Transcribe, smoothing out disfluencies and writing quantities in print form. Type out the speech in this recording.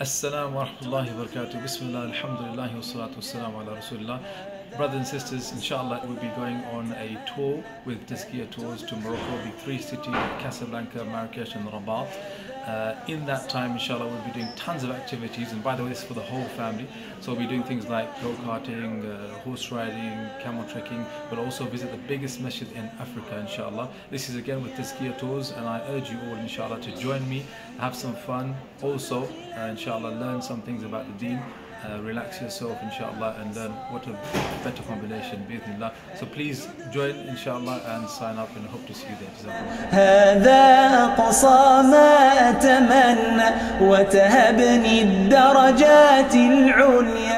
Assalamu wa rahmatullahi wa barakatuh. Bismillah, alhamdulillah, wa salatu wa salam ala rasulillah. Brothers and sisters, inshallah, we'll be going on a tour with Tazkiyah Tours to Morocco, the three cities, Casablanca, Marrakesh and Rabat. In that time, inshallah, we'll be doing tons of activities, and by the way, this is for the whole family. So we'll be doing things like go-karting, horse riding, camel trekking. We'll also visit the biggest masjid in Africa, inshallah. This is again with Tazkiyah Tours, and I urge you all, inshallah, to join me, have some fun. Also, inshallah, learn some things about the deen. Relax yourself, inshallah, and learn what a better combination, bi'idhnillah. So please join, inshallah, and sign up, and hope to see you there. هذا أقصى ما أتمنى وتهبني الدرجات العليا.